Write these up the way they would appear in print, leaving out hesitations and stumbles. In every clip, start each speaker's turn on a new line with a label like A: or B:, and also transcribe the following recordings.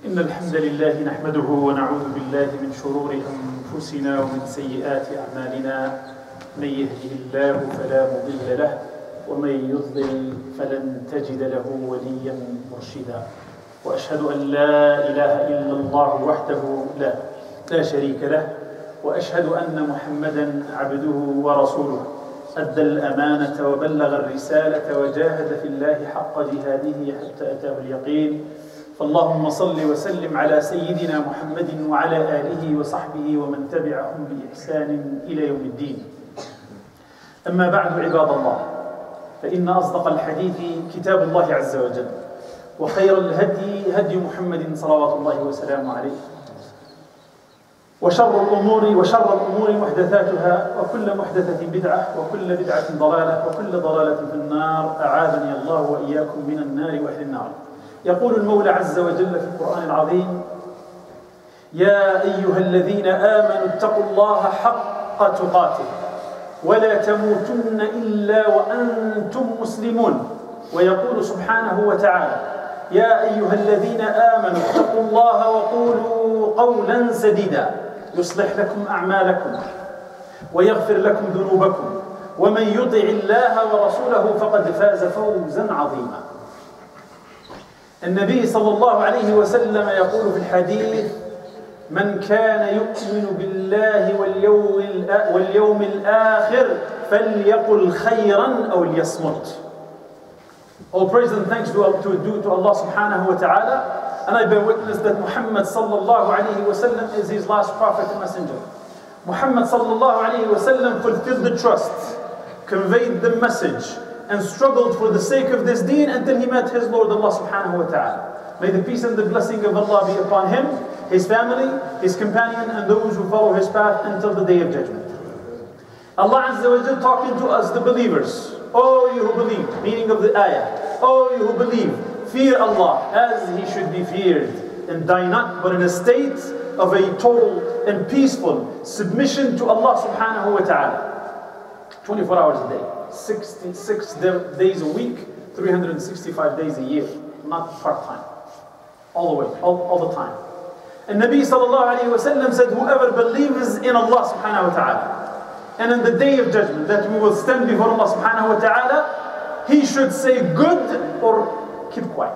A: إن الحمد لله نحمده ونعوذ بالله من شرور أنفسنا ومن سيئات أعمالنا. من يهده الله فلا مضل له ومن يضلل فلن تجد له وليا مرشدا. وأشهد أن لا إله إلا الله وحده لا شريك له، وأشهد أن محمدا عبده ورسوله أدى الأمانة وبلغ الرسالة وجاهد في الله حق جهاده حتى أتاه اليقين. فاللهم صل وسلم على سيدنا محمد وعلى آله وصحبه ومن تبعهم بإحسان إلى يوم الدين. أما بعد عباد الله، فإن أصدق الحديث كتاب الله عز وجل، وخير الهدي هدي محمد صلوات الله وسلامه عليه، وشر الأمور محدثاتها، وكل محدثة بدعة، وكل بدعة ضلالة، وكل ضلالة في النار. أعاذني الله وإياكم من النار وأهل النار. يقول المولى عز وجل في القرآن العظيم: يا أيها الذين آمنوا اتقوا الله حق تقاته ولا تموتن إلا وأنتم مسلمون. ويقول سبحانه وتعالى: يا أيها الذين آمنوا اتقوا الله وقولوا قولا سديدا يصلح لكم أعمالكم ويغفر لكم ذنوبكم ومن يطع الله ورسوله فقد فاز فوزا عظيما. النبي صلى الله عليه وسلم يقول في الحديث: من كان يؤمن بالله واليوم الآخر فليقل خيرا أو ليصمت. All praise and thanks to Allah subhanahu wa ta'ala, and I bear witness that Muhammad sallallahu alayhi wa sallam is his last prophet and messenger. Muhammad sallallahu alayhi wa sallam fulfilled the trust, conveyed the message, and struggled for the sake of this deen until he met his Lord Allah subhanahu wa ta'ala. May the peace and the blessing of Allah be upon him, his family, his companion, and those who follow his path until the day of judgment. Allah Azza wa Jal talking to us, the believers: O you who believe, meaning of the ayah, O you who believe, fear Allah as He should be feared, and die not but in a state of a total and peaceful submission to Allah subhanahu wa ta'ala. 24 hours a day, 66 days a week, 365 days a year, not part-time, all the way, all the time. And Nabi sallallahu alayhi wa sallam said, whoever believes in Allah subhanahu wa ta'ala and in the day of judgment that we will stand before Allah subhanahu wa ta'ala, he should say good or keep quiet.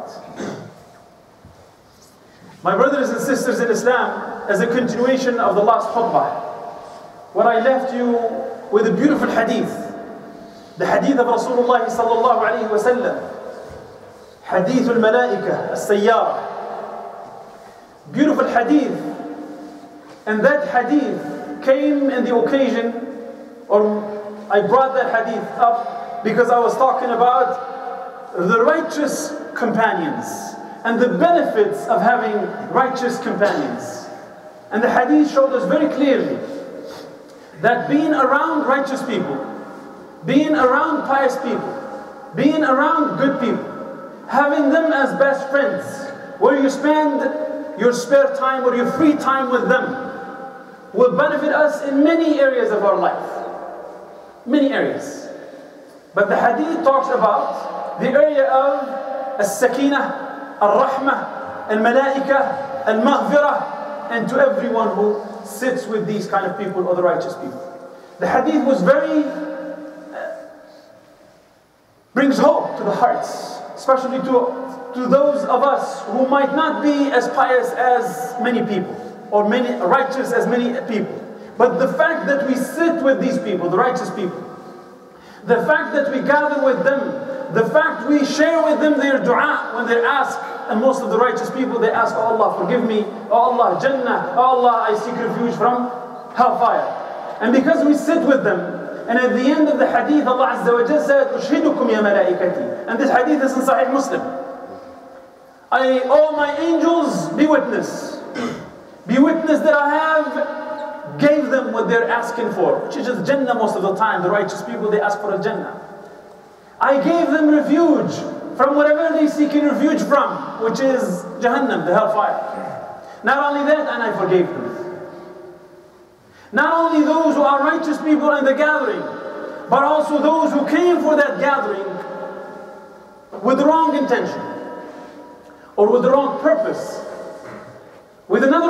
A: My brothers and sisters in Islam, as a continuation of the last khutbah, where I left you with a beautiful hadith, the hadith of Rasulullah sallallahu alayhi wa sallam, hadith al-malaika as-sayyara, beautiful hadith. And that hadith came in the occasion, or I brought that hadith up because I was talking about the righteous companions and the benefits of having righteous companions. And the hadith showed us very clearly that being around righteous people, being around pious people, being around good people, having them as best friends, where you spend your spare time or your free time with them, will benefit us in many areas of our life. Many areas. But the hadith talks about the area of as-sakinah, al-rahmah, al-malaika, al-maghfirah, and to everyone who sits with these kind of people or the righteous people. The hadith was very brings hope to the hearts, especially to those of us who might not be as pious as many people or many righteous as many people. But the fact that we sit with these people, the righteous people, the fact that we gather with them, the fact we share with them their dua when they ask, and most of the righteous people, they ask, oh Allah, forgive me, oh Allah, Jannah, oh Allah, I seek refuge from hellfire. And because we sit with them, and at the end of the hadith, Allah Azza wa Jalla said, Ushhidukum ya malaikati. And this hadith is in Sahih Muslim. Oh my angels, be witness. Be witness that I have gave them what they're asking for, which is just Jannah most of the time. The righteous people, they ask for a Jannah. I gave them refuge from whatever they seek refuge from, which is Jahannam, the hellfire. Not only that, and I forgave them. Not only those who are righteous people in the gathering, but also those who came for that gathering with the wrong intention or with the wrong purpose.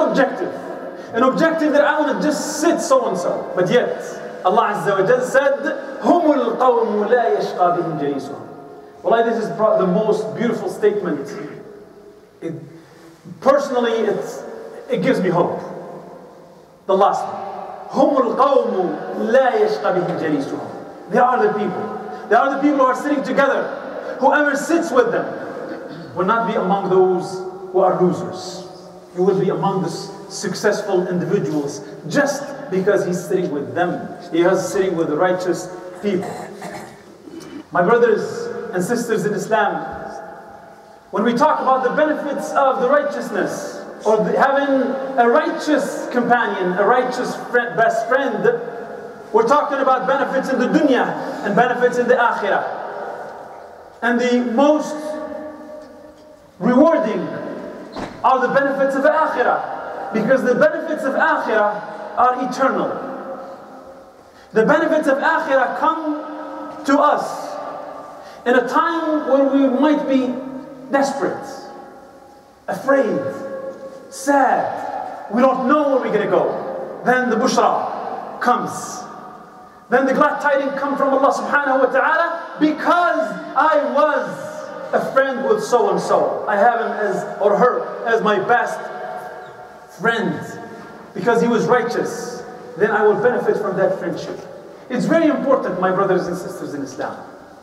A: objective. An objective that I want to just sit so-and-so. But yet, Allah Azza wa Jal said, هُمُ الْقَوْمُ لَا يَشْقَى بِهِمْ جَلِيسُهُم. Wallahi, this is the most beautiful statement. Personally, it gives me hope. The last one. هُمُ الْقَوْمُ لَا يَشْقَى بِهِمْ جَلِيسُهُم. They are the people. They are the people who are sitting together. Whoever sits with them will not be among those who are losers. He will be among the successful individuals just because he's sitting with them. He is sitting with the righteous people. My brothers and sisters in Islam, when we talk about the benefits of the righteousness or having a righteous companion, a righteous best friend, we're talking about benefits in the dunya and benefits in the akhirah. And the most rewarding are the benefits of akhirah, because the benefits of akhirah are eternal. The benefits of akhirah come to us in a time when we might be desperate, afraid, sad. We don't know where we're going to go. Then the bushra comes. Then the glad tidings come from Allah subhanahu wa ta'ala, because I was a friend with so-and-so. I have him or her as my best friend because he was righteous. Then I will benefit from that friendship. It's very important, my brothers and sisters in Islam.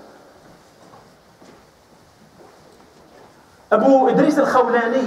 A: Abu Idris al-Khawlani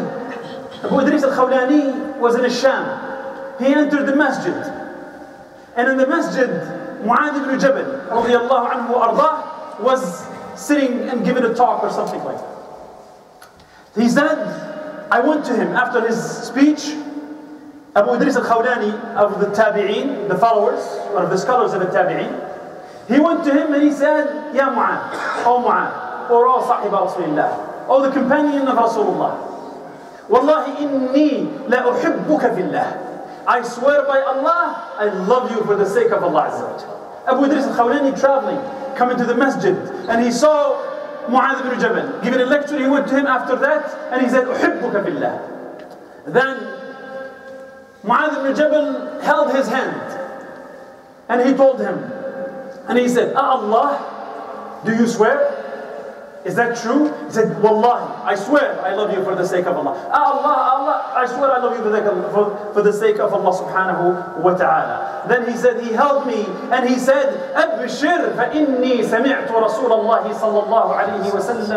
A: was in Sham. He entered the masjid. And in the masjid, Mu'adh ibn Jabal radiyallahu anhu ardah was sitting and giving a talk or something like that. He said, I went to him after his speech. Abu Idris al-Khawlani of the Tabi'een, the followers, one of the scholars of the Tabi'een, he went to him and he said, Ya Mu'adh, O Mu'adh, or O Sahiba Rasulullah, O the companion of Rasulullah, Wallahi inni la uhibbuka fillah. I swear by Allah, I love you for the sake of Allah Azza wa Jalla. Abu Idris al-Khawlani traveling, coming to the masjid, and he saw Mu'adh ibn Jabal giving a lecture. He went to him after that and he said, Uhibbuka billah. Then Mu'adh ibn Jabal held his hand and he told him, and he said, Allah, do you swear? Is that true? He said, Wallahi, I swear I love you for the sake of Allah. Allah, I swear I love you for the sake of Allah subhanahu wa ta'ala. Then he said, he held me and he said, Abshir fa inni sami'tu Rasulullah sallallahu alayhi wa sallam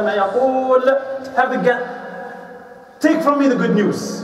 A: yaqul. Take from me the good news.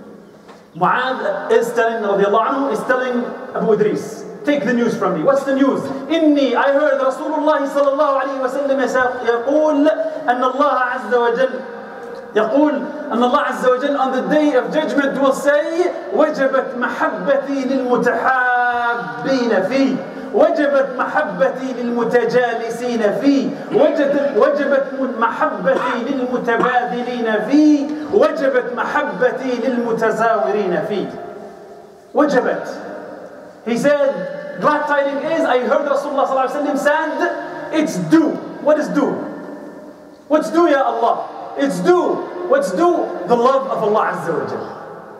A: Mu'adh is telling, radiallahu anhu, is telling Abu Idris, take the news from me. What's the news? Inni, I heard Rasulullah sallallahu alayhi wa sallam يقول أن الله عز وجل يقول أن الله عز وجل on the day of judgment will say وجبت محبتي للمتحابين فيه وجبت محبتي للمتجالسين فيه وجبت محبتي للمتبادلين فيه وجبت محبتي للمتزاورين فيه. وجبت. He said, glad tidings is, I heard Rasulullah sallallahu alaihi wasallam said, it's due. What is due? What's due, Ya Allah? It's due. What's due? The love of Allah Azza wa Jal.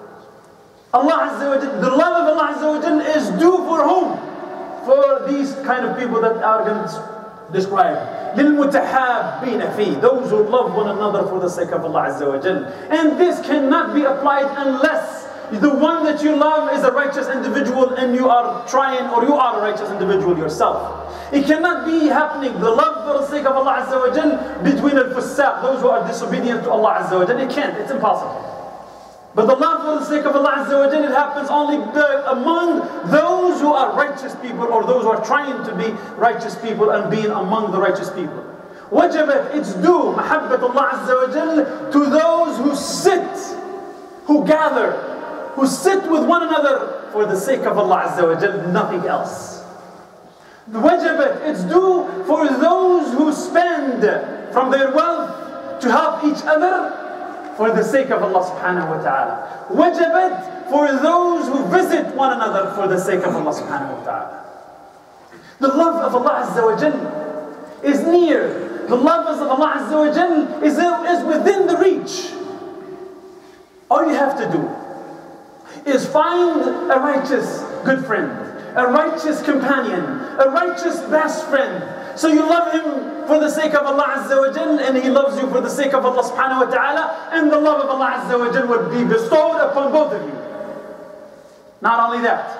A: Allah Azza wa Jal, the love of Allah Azza wa Jal is due for whom? For these kind of people that are going to describe. لِلْمُتَحَابِّينَ فِي. Those who love one another for the sake of Allah Azza wa Jal. And this cannot be applied unless the one that you love is a righteous individual and you are trying, or you are a righteous individual yourself. It cannot be happening, the love for the sake of Allah Azza wa Jal, between al-fussaq, those who are disobedient to Allah Azza wa Jal. It can't, it's impossible. But the love for the sake of Allah Azza wa Jal, it happens only among those who are righteous people, or those who are trying to be righteous people and being among the righteous people. Wajabat, it's due, mahabbat Allah Azza wa Jal, to those who sit, who gather, who sit with one another for the sake of Allah Azza wa Jal, nothing else. The wajibat, it's due for those who spend from their wealth to help each other for the sake of Allah subhanahu wa ta'ala. Wajibat for those who visit one another for the sake of Allah subhanahu wa ta'ala. The love of Allah Azza wa Jal is near. The love of Allah Azza wa Jal is within the reach. All you have to do, is find a righteous good friend, a righteous companion, a righteous best friend. So you love him for the sake of Allah Azza wa Jal, and he loves you for the sake of Allah Subhanahu wa Ta'ala, and the love of Allah Azza wa Jal would be bestowed upon both of you. Not only that,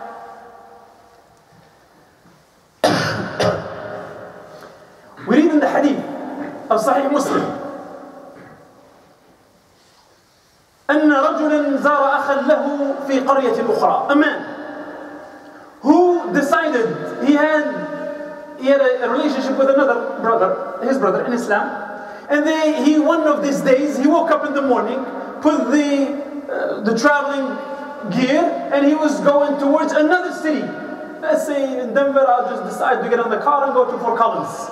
A: we read in the hadith of Sahih Muslim, أن رجلا زار أخا له في قرية أخرى. A man who decided he had a relationship with another brother, his brother in Islam, and one of these days he woke up in the morning, put the traveling gear, and he was going towards another city. Let's say in Denver, I'll just decide to get on the car and go to Fort Collins.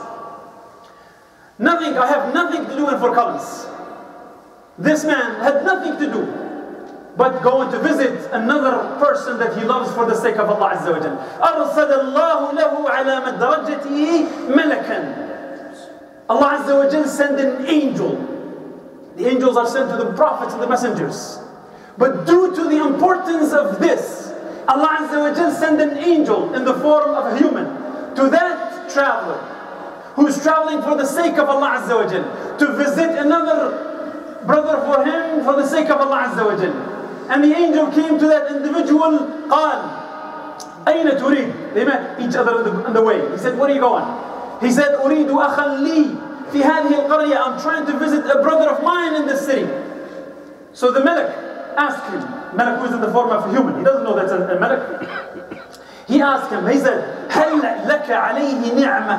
A: I have nothing to do in Fort Collins. This man had nothing to do but going to visit another person that he loves for the sake of Allah Azza wa Jal. أَرْسَلَ اللَّهُ لَهُ عَلَى مَدْرَجَتِهِ مَلَكًا. Allah Azza wa Jal sent an angel. The angels are sent to the prophets and the messengers. But due to the importance of this, Allah Azza wa Jal sent an angel in the form of a human to that traveler who's traveling for the sake of Allah Azza wa Jal, to visit another brother for him for the sake of Allah Azza wa Jal. And the angel came to that individual, قال أين تريد? They met each other on the way. He said, where are you going? He said, أريد أخا لي في هذه القرية. I'm trying to visit a brother of mine in this city. So the Malak asked him, Malak who is in the form of a human, he doesn't know that's a Malak. He asked him, he said, هل لك عليه نعمة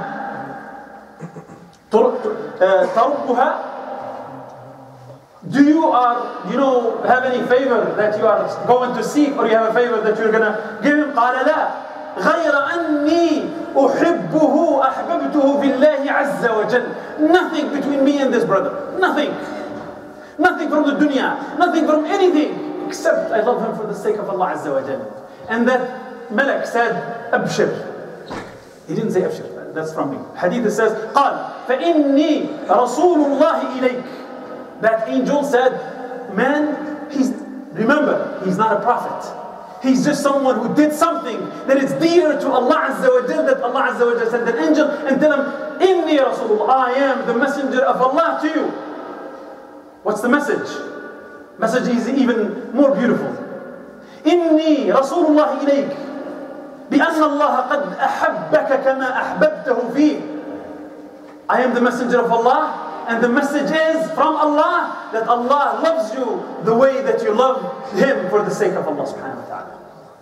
A: تربها? Do you have any favor that you are going to seek, or you have a favor that you're going to give him? قال لا غير أني أحبه أحببته في الله عز وجل. Nothing between me and this brother. Nothing from the dunya, nothing from anything, except I love him for the sake of Allah Azza wa Jal. And that Malak said, Abshir. He didn't say Abshir, that's from me. Hadith says, قال فإني رسول الله إليك. That angel said, man, remember, he's not a prophet. He's just someone who did something that is dear to Allah Azza wa Jal, that Allah Azza wa Jal sent an angel and tell him, Inni Rasulullah, I am the messenger of Allah to you. What's the message? Message is even more beautiful. Inni Rasulullah ilayk بأن الله قد أحبك كما أحببته فيه. I am the messenger of Allah, and the message is from Allah that Allah loves you the way that you love Him for the sake of Allah subhanahu wa ta'ala.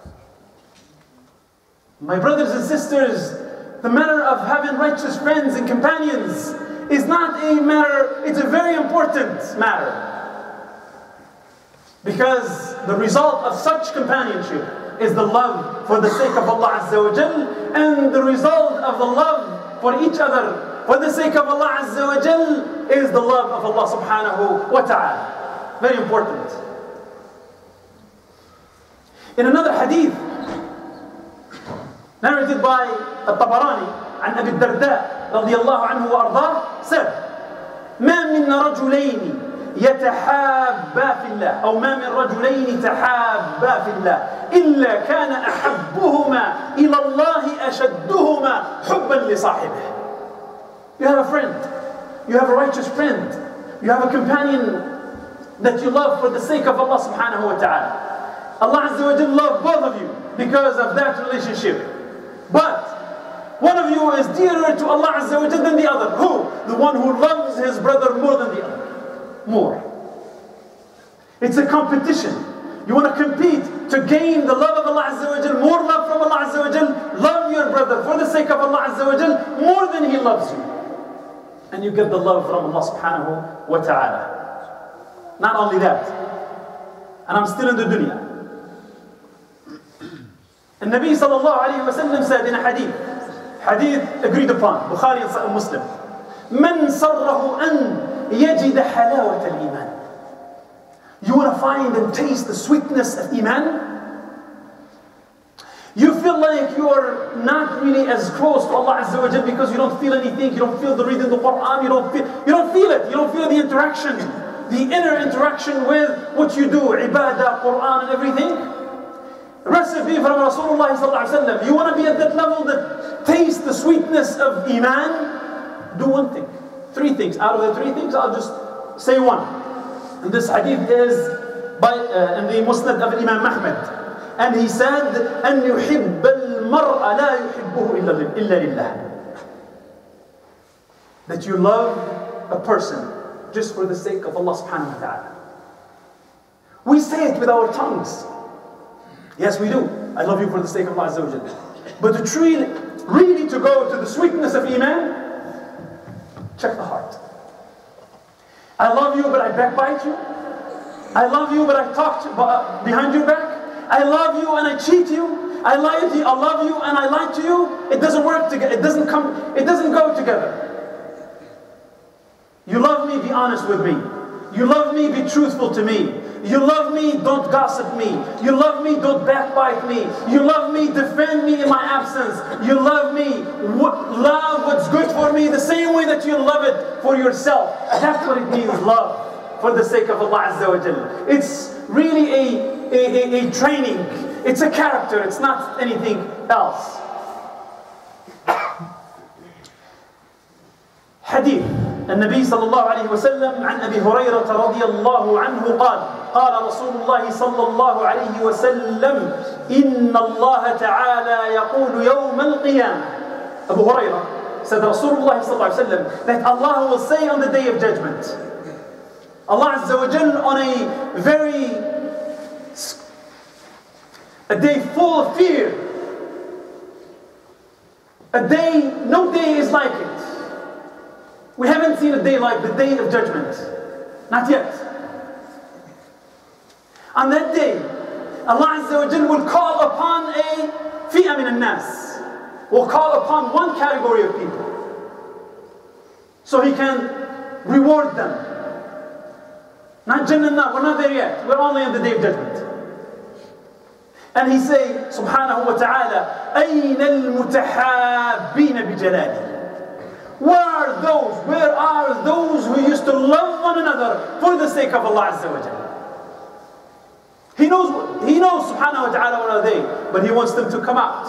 A: My brothers and sisters, the matter of having righteous friends and companions is not a matter, it's a very important matter. Because the result of such companionship is the love for the sake of Allah Azza wa Jal, and the result of the love for each other for the sake of Allah Azza wa Jal is the love of Allah subhanahu wa ta'ala. Very important. In another hadith narrated by At-Tabarani عن أبي الدرداء رضي الله عنه وأرضاه said, ما من رجلين يتحابا في الله أو ما من رجلين تحابا في الله إلا كان أحبهما إلى الله أشدهما حبا لصاحبه. You have a friend, you have a righteous friend, you have a companion that you love for the sake of Allah subhanahu wa ta'ala. Allah Azza wa Jalla loves both of you because of that relationship. But one of you is dearer to Allah Azza wa Jalla than the other. Who? The one who loves his brother more than the other. More. It's a competition. You want to compete to gain the love of Allah Azza wa Jalla, more love from Allah Azza wa Jalla. Love your brother for the sake of Allah Azza wa Jalla more than he loves you. And you get the love from Allah subhanahu wa ta'ala. Not only that, and I'm still in the dunya. And Nabi sallallahu alayhi wa sallam said in a hadith agreed upon, Bukhari and Muslim, من سره أن يجد حلاوة الإيمان. You want to find and taste the sweetness of Iman? You feel like you are not really as close to Allah Azza wa Jalla because you don't feel anything, you don't feel the reading of the Quran, you don't feel it, you don't feel the interaction. the inner interaction with what you do, ibadah, Quran and everything. Recipe from Rasulullah sallallahu alaihi wasallam. You want to be at that level that tastes the sweetness of Iman? Do one thing. Three things. Out of the three things, I'll just say one. And this hadith is in the Musnad of Imam Ahmad. And he said, أن يحب المرء لا يحبه إلا لله. That you love a person just for the sake of Allah subhanahu wa ta'ala. We say it with our tongues. Yes, we do. I love you for the sake of Allah Azza wa Jalla. But to really to go to the sweetness of Iman, check the heart. I love you, but I backbite you. I love you, but I talk behind your back. I love you and I cheat you. I love you and I lie to you. It doesn't work together. It doesn't go together. You love me, be honest with me. You love me, be truthful to me. You love me, don't gossip me. You love me, don't backbite me. You love me, defend me in my absence. You love me, love what's good for me the same way that you love it for yourself. That's what it means, love for the sake of Allah Azza wa Jalla. It's really a training. It's a character. It's not anything else. Hadith. النبي صلى الله عليه وسلم عن أبي هريرة رضي الله عنه قال قال رسول الله صلى الله عليه وسلم إن الله تعالى يقول يوم القيامة. Abu Hurairah said Rasulullah صلى الله عليه وسلم that Allah will say on the day of judgment, Allah Azza wa Jal on a day full of fear, a day, no day is like it. We haven't seen a day like the day of judgment. Not yet. On that day, Allah Azza wa Jal will call upon a fi'a min al-nas. Will call upon one category of people. So He can reward them. Not Jannah, we're not there yet. We're only on the day of judgment. And He say, subhanahu wa ta'ala, أَيْنَ الْمُتَحَابِّينَ بِجَلَالِهِ. Where are those who used to love one another for the sake of Allah Azza wa Jalla? He knows subhanahu wa ta'ala what are they, but He wants them to come out.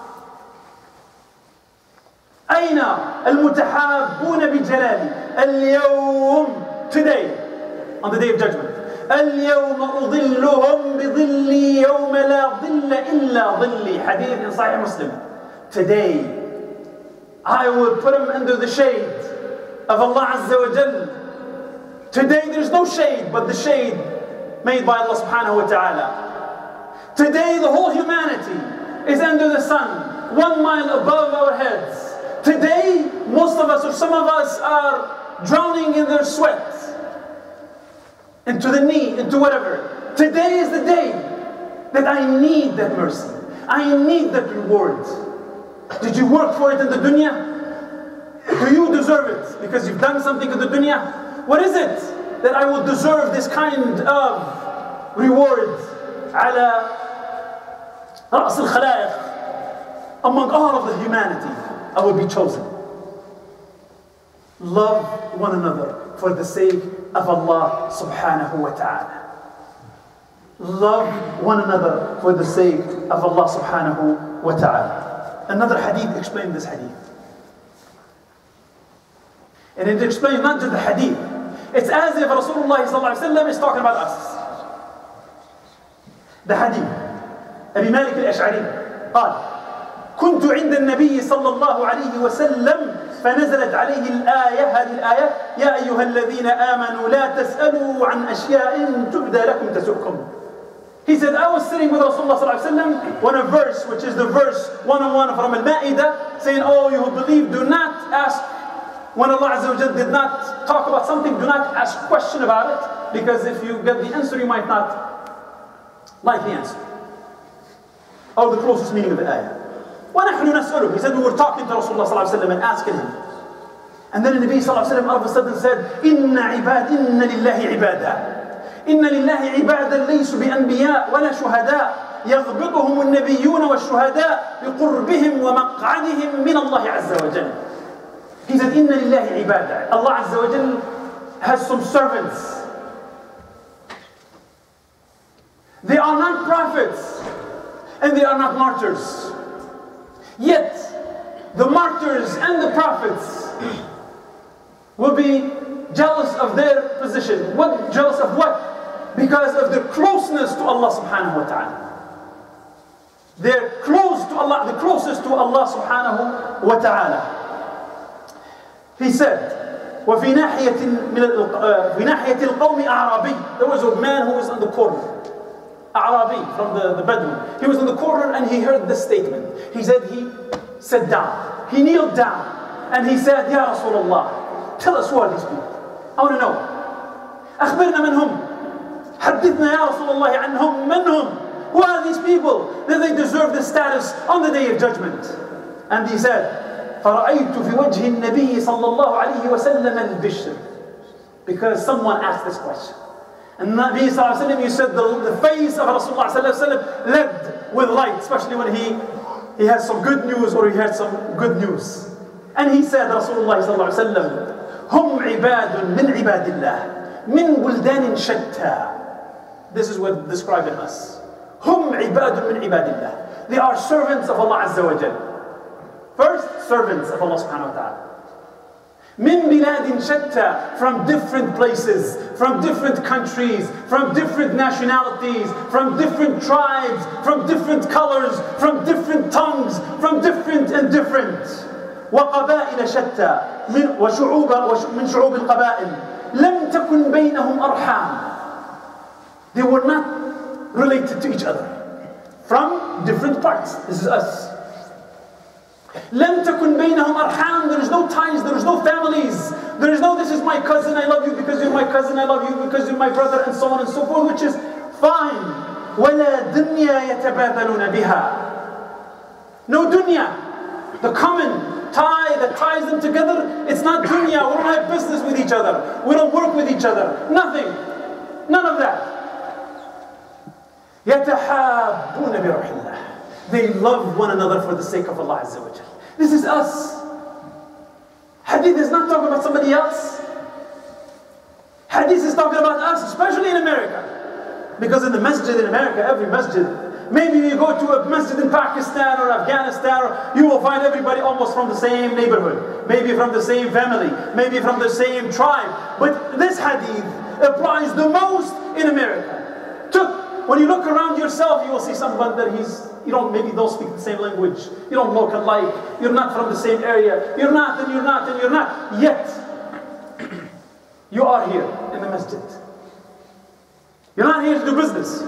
A: أين المتحابون بجلالي اليوم, today, on the day of judgment. اليوم أظلهم بظلي يوم لا ظل إلا ظلي. Hadith in Sahih Muslim. Today, I will put them under the shade of Allah Azza wa Jal. Today there's no shade but the shade made by Allah subhanahu wa ta'ala. Today the whole humanity is under the sun, 1 mile above our heads. Today most of us or some of us are drowning in their sweat, into the knee, into whatever. Today is the day that I need that mercy. I need that reward. Did you work for it in the dunya? Do you deserve it because you've done something in the dunya? What is it that I will deserve this kind of reward? على رأس الخلائق, among all of the humanity, I will be chosen. Love one another for the sake of Allah subhanahu wa ta'ala. Love one another for the sake of Allah subhanahu wa ta'ala. Another hadith explained this hadith. And it explains not just the hadith. It's as if Rasulullah ﷺ is talking about us. The hadith. Abi Malik al-Ash'ari قال كنت عند النبي صلى الله عليه وسلم فنزلت عليه الآية, هذه الآية يا أيها الذين آمنوا لا تسألوا عن أشياء تبدى لكم تسؤكم. He said, I was sitting with Rasulullah ﷺ when a verse, which is the verse 101 from Al-Ma'idah, saying, oh, you who believe, do not ask, when Allah Azza wa Jalla did not talk about something, do not ask question about it, because if you get the answer, you might not like the answer. Or the closest meaning of the ayah. وَنَحْنُ نَسْأَلُهُ. He said, we were talking to Rasulullah ﷺ and asking him. And then the Nabi ﷺ all of a sudden said, إِنَّ لِلَّهِ عِبَادًا. إن لله عبادا ليسوا بأنبياء ولا شهداء يغبطهم النبيون والشهداء بقربهم ومقعدهم من الله عز وجل. He said إن لله عبادا. Allah Azza wa Jal has some servants They are not prophets and they are not martyrs. Yet, the martyrs and the prophets will be jealous of their position. What? Jealous of what? Because of their closeness to Allah subhanahu wa ta'ala. They're close to Allah, the closest to Allah subhanahu wa ta'ala. He said, وفي ناحية القوم أعرابي. There was a man who was in the corner. Arabi, from the Bedouin. He was in the corner and he heard this statement. He said, he sat down. He kneeled down and he said, Ya Rasulullah, tell us who are these people. I want to know. أخبرنا من هم. حدثنا يا رسول الله عنهم من هم. Who are these people that they deserve this status on the day of judgment? And he said, فرأيت في وجه النبي صلى الله عليه وسلم البشر. Because someone asked this question. And Nabi sallallahu alayhi wa sallam, you said the face of Rasulullah sallallahu alayhi wa sallam led with light, especially when he has some good news or he had some good news. And he said, Rasulullah sallallahu alayhi wa sallam, هم عباد من عباد الله من بلدان شتى. This is what describing us. هم عباد من عباد الله. They are servants of Allah Azza wa Jal. First, servants of Allah subhanahu wa ta'ala. من بلاد شتى, from different places, from different countries, from different nationalities, from different tribes, from different colors, from different tongues, from different and different. وقبائل شتى وشعوب من شعوب القبائل لم تكن بينهم أرحام. They were not related to each other. From different parts. This is us. لم تكن بينهم أرحام. There is no ties, there is no families. There is no, this is my cousin, I love you because you're my cousin, I love you because you're my brother, and so on and so forth, which is fine. ولا دنيا يتبادلون بها. No dunya. The common tie that ties them together, it's not dunya. We don't have business with each other. We don't work with each other. Nothing. None of that. يتحابون بروح الله. They love one another for the sake of Allah Azza wa Jal. This is us. Hadith is not talking about somebody else. Hadith is talking about us, especially in America. Because in the masjid in America, every masjid, maybe you go to a masjid in Pakistan or Afghanistan, you will find everybody almost from the same neighborhood. Maybe from the same family. Maybe from the same tribe. But this hadith applies the most in America. When you look around yourself, you will see someone that maybe don't speak the same language. You don't look alike. You're not from the same area. You're not, and you're not, and you're not. Yet, you are here in the masjid. You're not here to do business.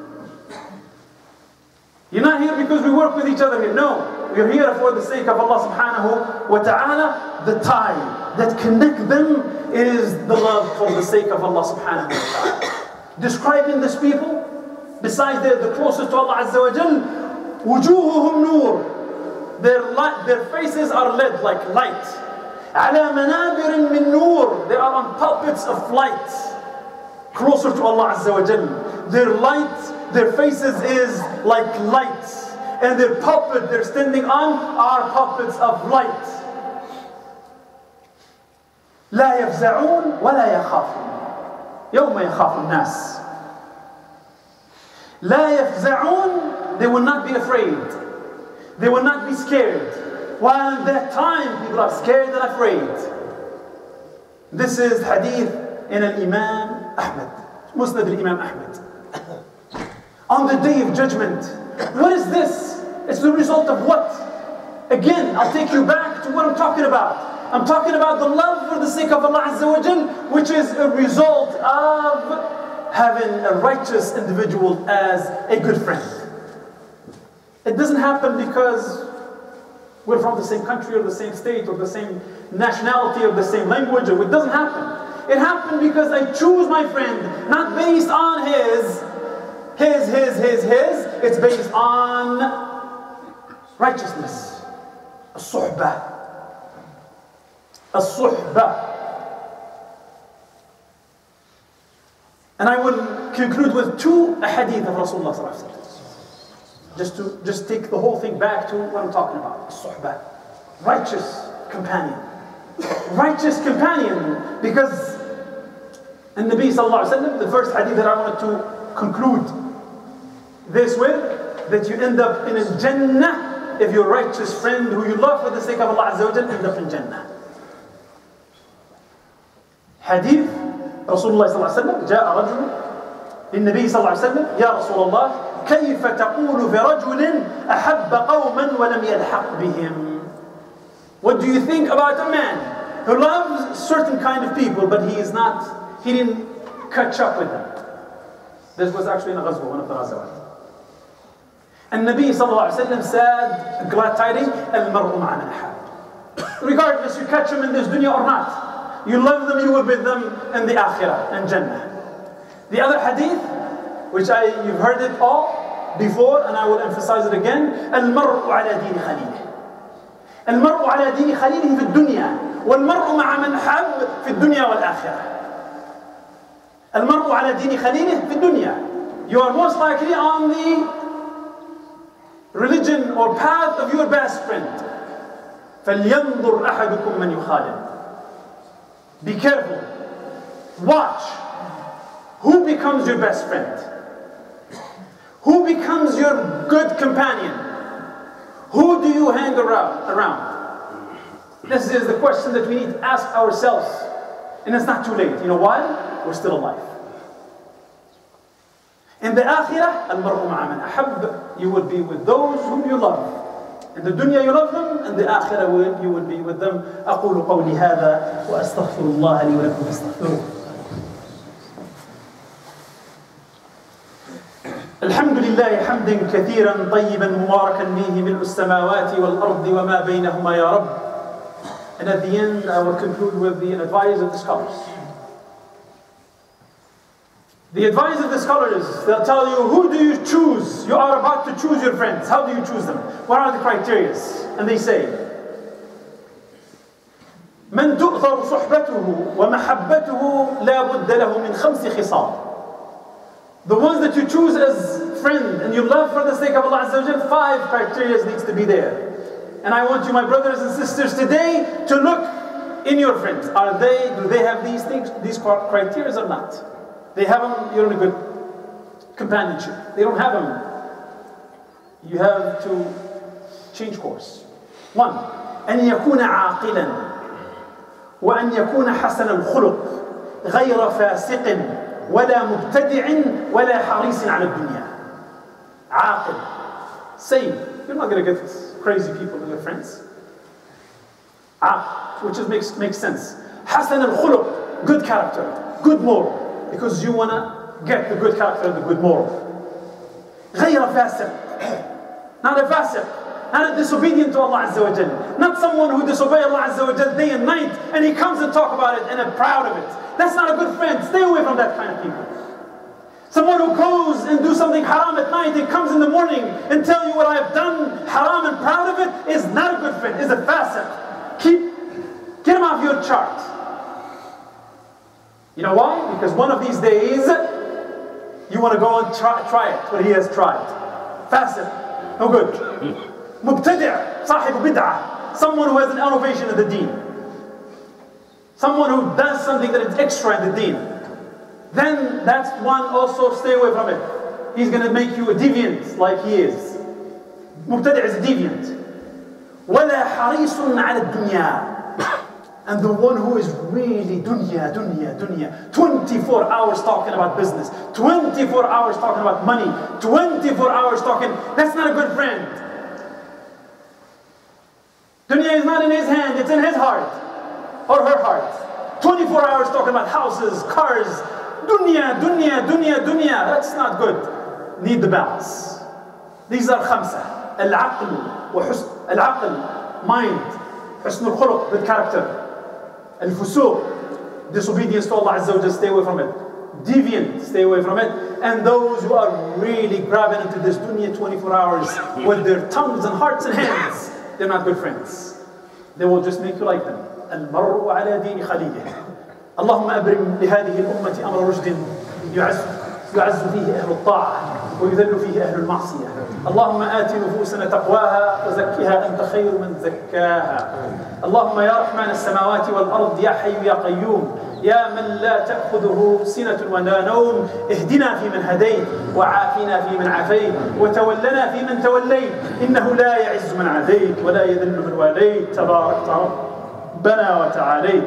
A: You're not here because we work with each other here. No, we're here for the sake of Allah subhanahu wa ta'ala. The tie that connects them is the love for the sake of Allah subhanahu wa ta'ala. Describing these people, besides they're the closest to Allah Azza wa Jal, wujuhuhum nur. Their faces are lit like light. Ala manabirin min nur. They are on pulpits of light, closer to Allah Azza wa Jal. Their light, their faces is like light, and their pulpit they're standing on are pulpits of light. لا يفزعون ولا يخافون يوم يخاف الناس. لا يفزعون, they will not be afraid. They will not be scared. While at that time, people are scared and afraid. This is hadith in Imam Ahmad, Musnad al-Imam Ahmad. On the day of judgment. What is this? It's the result of what? Again, I'll take you back to what I'm talking about. I'm talking about the love for the sake of Allah Azza wa Jal, which is a result of having a righteous individual as a good friend. It doesn't happen because we're from the same country or the same state or the same nationality or the same language. It doesn't happen. It happened because I choose my friend not based on his. It's based on righteousness. As-suhbah. As-suhbah. And I will conclude with two ahadith of Rasulullah sallallahu alaihi wasallam. Just take the whole thing back to what I'm talking about. Suhbah. Righteous companion. Righteous companion. Because in Nabi sallallahu alaihi wasallam, the first hadith that I wanted to conclude this with, that you end up in a Jannah if your righteous friend who you love for the sake of Allah Azza wa Jal end up in Jannah. Hadith, Rasulullah sallallahu alayhi wa sallam, جاء رجل للنبي صلى الله عليه وسلم يا رسول الله كيف تقول في رجل أحب قوما ولم يلحق بهم. What do you think about a man who loves certain kind of people but he didn't catch up with them? This was actually in a ghazwa, one of the ghazawat. And Nabi sallallahu alayhi wa sallam said, glad tidings, al-mar'u ma'a man ahab. Regardless you catch them in this dunya or not, you love them, you will be with them in the akhirah and Jannah. The other hadith, which you've heard it all before and I will emphasize it again, al-mar'u ala dini khalilih. المرء على دين خليله في الدنيا والمرء مع من حب في الدنيا والآخرة. المرء على دين خليله في الدنيا. You are most likely on the religion or path of your best friend. فلينظر أحدكم من يخالل. Be careful. Watch. Who becomes your best friend? Who becomes your good companion? Who do you hang around? This is the question that we need to ask ourselves. And it's not too late. You know why? We're still alive. In the akhirah, al-mar'u ma'a man ahab, you will be with those whom you love. In the dunya you love them, in the akhirah you will be with them. أقول قولي هذا وأستغفر الله لي ولكم فاستغفروه. الحمد لله حمدا كثيرا طيبا مباركا فيه ملء السماوات والأرض وما بينهما يا رب. And at the end I will conclude with the advice of the scholars. The advice of the scholars, they'll tell you, who do you choose? You are about to choose your friends. How do you choose them? What are the criteria? And they say, من تؤثر صحبته ومحبته لا بد له من 5 خصال. The ones that you choose as friend and you love for the sake of Allah Azza wa Jal, 5 criteria needs to be there. And I want you, my brothers and sisters, today to look in your friends. Do they have these things, these criteria or not? They have them, you're in a good companionship. They don't have them, you have to change course. 1. أن يكون عاقلا وأن يكون حسن الخلق غير فاسق ولا مبتدع ولا حريص على الدنيا. عاقل, sane. You're not going to get crazy people in your friends. عاقل, which makes sense. حسن الخلق, good character, good moral, because you want to get the good character and the good moral. غير فاسق, not a fasiq, not a disobedient to Allah Azza wa Jal, not someone who disobeys Allah Azza wa Jal day and night and he comes and talk about it and is proud of it. That's not a good friend. Stay away from that kind of people. Someone who goes and do something haram at night and comes in the morning and tell you what I have done haram and proud of it is not a good friend, is a fasiq. Get him off your chart. You know why? Because one of these days you want to go and try it, what he has tried. Fasiq, no good. Mubtadi', صاحب bid'ah, someone who has an elevation in the deen. Someone who does something that is extra in the deen. Then that's one, also stay away from it. He's going to make you a deviant like he is. Mubtadi' is a deviant. وَلَا حَرِيصٌ عَلَى الدُّنْيَا. And the one who is really dunya. 24 hours talking about business. 24 hours talking about money. 24 hours talking. That's not a good friend. Dunya is not in his hand, it's in his heart. Or her heart. 24 hours talking about houses, cars, dunya. That's not good. Need the balance. These are khamsa. Al-aql wa husn. Al-aql, mind. Husn al-khuluq, good character. Al-fusuq, disobedience to Allah Azza wa Jalla, stay away from it. Deviant, stay away from it. And those who are really grabbing into this dunya 24 hours with their tongues and hearts and hands, they're not good friends. They will just make you like them. المرء على دين خليله. اللهم أبرم لهذه الأمة أمر رشد يعز فيه أهل الطاعة ويذل فيه أهل المعصية. اللهم آت نفوسنا تقواها وزكها أنت خير من زكاها. اللهم يا رحمن السماوات والأرض يا حي يا قيوم يا من لا تأخذه سنة ولا نوم، اهدنا فيمن هديت وعافنا فيمن عافيت وتولنا فيمن توليت، إنه لا يعز من عاديت ولا يذل من واليت، تباركت ربنا وتعاليت.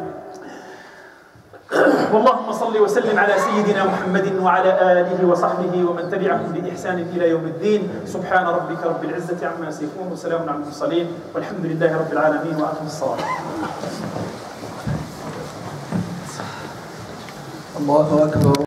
A: واللهم صل وسلم على سيدنا محمد وعلى آله وصحبه ومن تبعهم بإحسان إلى يوم الدين. سبحان ربك رب العزة عما يصفون وسلام على المرسلين والحمد لله رب العالمين وأقم الصلاة.
B: الله أكبر.